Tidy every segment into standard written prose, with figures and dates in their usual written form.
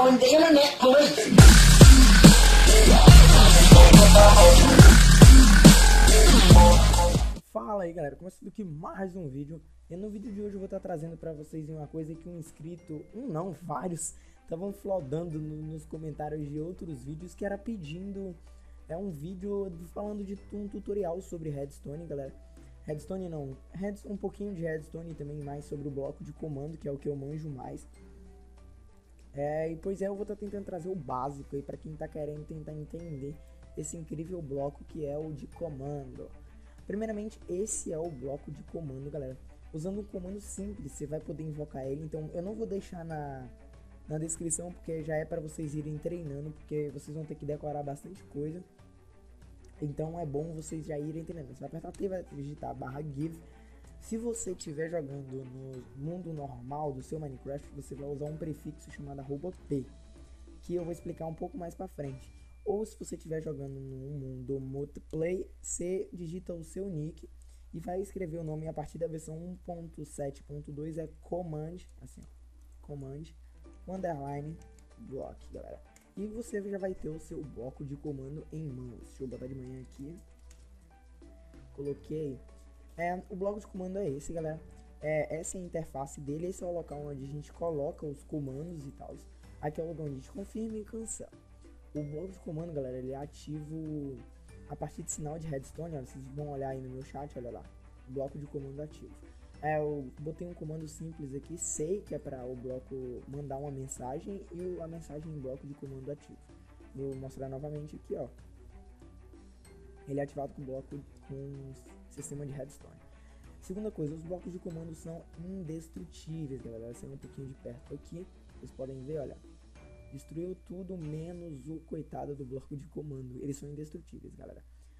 calling the internet police. Fala aí galera, começando aqui mais um vídeo. E no vídeo de hoje eu vou estar trazendo pra vocês uma coisa que um inscrito, vários, estavam flodando nos comentários de outros vídeos, que era pedindo um vídeo falando de um tutorial sobre Redstone, galera. Redstone não, um pouquinho de Redstone e também mais sobre o bloco de comando, que é o que eu manjo mais. E pois eu vou estar tentando trazer o básico aí pra quem tá querendo tentar entender esse incrível bloco que é o de comando. Primeiramente, esse é o bloco de comando, galera. Usando um comando simples, você vai poder invocar ele. Então, eu não vou deixar na descrição, porque já é para vocês irem treinando, porque vocês vão ter que decorar bastante coisa. Então, é bom vocês já irem treinando. Você vai apertar T, vai digitar /give. Se você estiver jogando no mundo normal do seu Minecraft, você vai usar um prefixo chamado @p, que eu vou explicar um pouco mais para frente. Ou se você estiver jogando no mundo multiplayer, você digita o seu nick e vai escrever o nome a partir da versão 1.7.2, é command, assim ó, command underline block, galera. E você já vai ter o seu bloco de comando em mãos. Deixa eu botar de manhã aqui. Coloquei. O bloco de comando é esse, galera. Essa é a interface dele. Esse é o local onde a gente coloca os comandos e tal. Aqui é o lugar onde a gente confirma e cancela. O bloco de comando, galera, ele é ativo a partir de sinal de redstone. Olha, vocês vão olhar aí no meu chat, olha lá. Bloco de comando ativo. Eu botei um comando simples aqui, say, que é para o bloco mandar uma mensagem, e a mensagem em bloco de comando ativo. Vou mostrar novamente aqui, ó. Ele é ativado com bloco com sistema de redstone. Segunda coisa, os blocos de comando são indestrutíveis, galera. Sendo um pouquinho de perto aqui, vocês podem ver, olha. Destruiu tudo menos o coitado do bloco de comando. Eles são indestrutíveis, galera.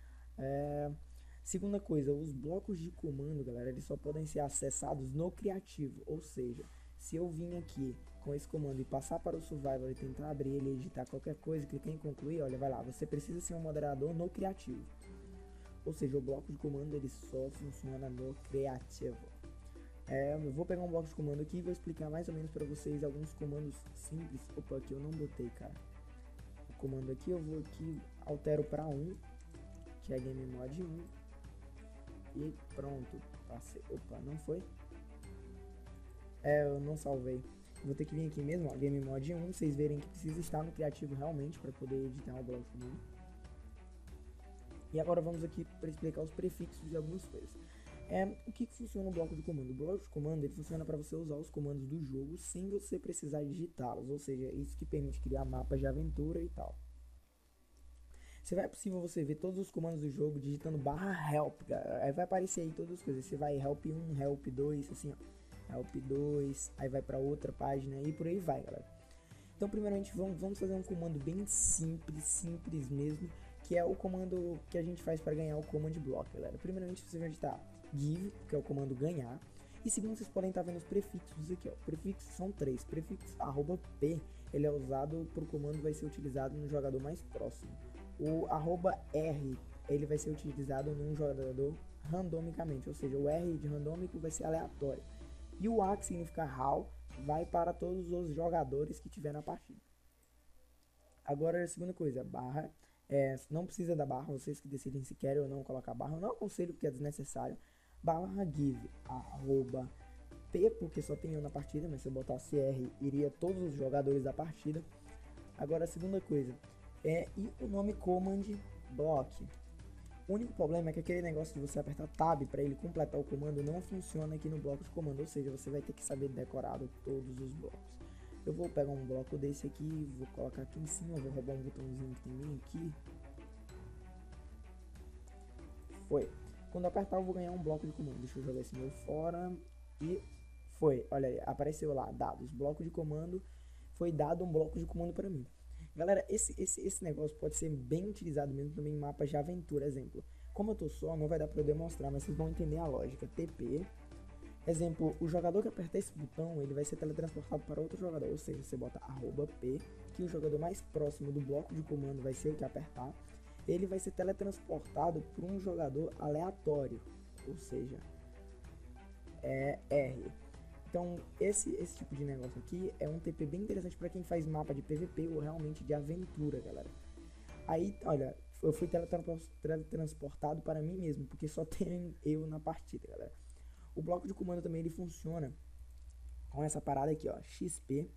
Segunda coisa, os blocos de comando, galera, eles só podem ser acessados no criativo. Ou seja, se eu vim aqui com esse comando e passar para o survival e tentar abrir ele e editar qualquer coisa, clicar em concluir, olha, vai lá. Você precisa ser um moderador no criativo. Ou seja, o bloco de comando ele só funciona no criativo. Eu vou pegar um bloco de comando aqui e vou explicar mais ou menos para vocês alguns comandos simples. Opa, aqui eu não botei, cara. O comando aqui eu vou aqui, altero para 1, que é game mod 1. E pronto, passei. Opa, não foi? Eu não salvei. Vou ter que vir aqui mesmo, ó, game mod 1. Vocês verem que precisa estar no criativo realmente para poder editar o bloco de comando. E agora vamos aqui para explicar os prefixos de algumas coisas. O que funciona o bloco de comando? O bloco de comando ele funciona para você usar os comandos do jogo sem você precisar digitá-los, ou seja, isso que permite criar mapas de aventura e tal. É possível você ver todos os comandos do jogo digitando /help, galera. Aí vai aparecer aí todas as coisas. Você vai help 1, help 2, assim ó, help 2, aí vai para outra página e por aí vai, galera. Então primeiramente vamos fazer um comando bem simples mesmo, que é o comando que a gente faz para ganhar o command block, galera. Primeiramente você vai digitar give, que é o comando ganhar, e segundo vocês podem estar vendo os prefixos aqui, ó. Prefixos são 3. Prefixo @p, ele é usado para o comando vai ser utilizado no jogador mais próximo. O @r, ele vai ser utilizado num jogador randomicamente, ou seja, o R de randômico vai ser aleatório. E o A, que significa how, vai para todos os jogadores que tiver na partida. Agora a segunda coisa, barra. Não precisa da barra, vocês que decidem se querem ou não colocar barra. Eu não aconselho porque é desnecessário. /give @p, porque só tem eu na partida, mas se eu botar CR iria todos os jogadores da partida. Agora a segunda coisa e o nome command block. O único problema é que aquele negócio de você apertar tab para ele completar o comando não funciona aqui no bloco de comando, ou seja, você vai ter que saber decorado todos os blocos. Eu vou pegar um bloco desse aqui, vou colocar aqui em cima, vou roubar um botãozinho que tem bem aqui. Foi. Quando eu apertar eu vou ganhar um bloco de comando. Deixa eu jogar esse meu fora. E foi. Olha aí, apareceu lá, dados, bloco de comando. Foi dado um bloco de comando para mim. Galera, esse negócio pode ser bem utilizado mesmo também em mapas de aventura, exemplo. Como eu tô só, não vai dar para eu demonstrar, mas vocês vão entender a lógica. TP. Exemplo, o jogador que apertar esse botão, ele vai ser teletransportado para outro jogador, ou seja, você bota @p, que o jogador mais próximo do bloco de comando vai ser o que apertar, ele vai ser teletransportado para um jogador aleatório, ou seja, R. Então, esse tipo de negócio aqui é um TP bem interessante para quem faz mapa de PVP ou realmente de aventura, galera. Aí, olha, eu fui teletransportado para mim mesmo, porque só tem eu na partida, galera. O bloco de comando também ele funciona com essa parada aqui, ó, XP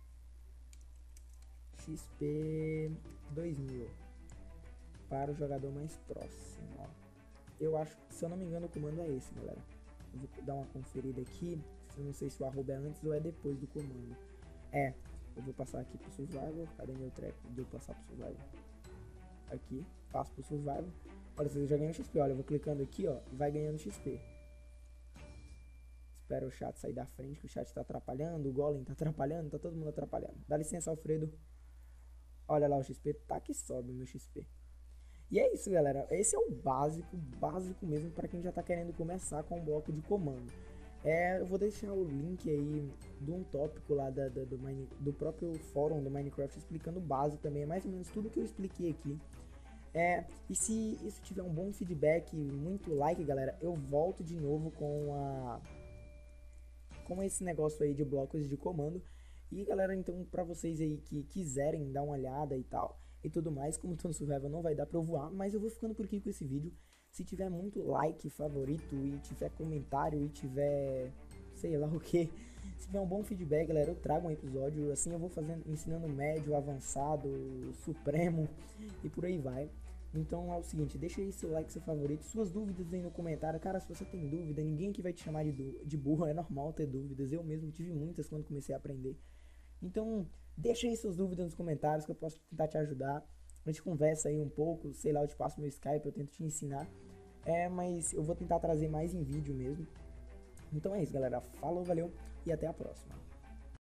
2000 para o jogador mais próximo, ó. Eu acho, se eu não me engano, o comando é esse, galera. Eu vou dar uma conferida aqui. Eu não sei se o arroba é antes ou é depois do comando. Eu vou passar aqui pro survival. Cadê meu treco de eu passar pro survival? Aqui, passo pro survival. Olha, você já ganhou XP. Olha, eu vou clicando aqui, ó, e vai ganhando XP. Espera o chat sair da frente, que o chat tá atrapalhando, o golem tá atrapalhando, tá todo mundo atrapalhando. Dá licença, Alfredo. Olha lá o XP, tá que sobe o meu XP. E é isso, galera. Esse é o básico mesmo para quem já tá querendo começar com o bloco de comando. Eu vou deixar o link aí de um tópico lá do próprio fórum do Minecraft explicando o básico também. É mais ou menos tudo que eu expliquei aqui. E se isso tiver um bom feedback, muito like, galera, eu volto de novo com esse negócio aí de blocos de comando. E galera, então pra vocês aí que quiserem dar uma olhada e tal e tudo mais, como tô no survival não vai dar pra eu voar, mas eu vou ficando por aqui com esse vídeo. Se tiver muito like, favorito e tiver comentário e tiver sei lá o que, se tiver um bom feedback, galera, eu trago um episódio, assim eu vou ensinando médio, avançado, supremo e por aí vai. Então é o seguinte, deixa aí seu like, seu favorito, suas dúvidas aí no comentário. Cara, se você tem dúvida, ninguém aqui vai te chamar de burro, é normal ter dúvidas, eu mesmo tive muitas quando comecei a aprender. Então deixa aí suas dúvidas nos comentários que eu posso tentar te ajudar. A gente conversa aí um pouco, sei lá, eu te passo meu Skype, eu tento te ensinar. Mas eu vou tentar trazer mais em vídeo mesmo. Então é isso, galera, falou, valeu e até a próxima.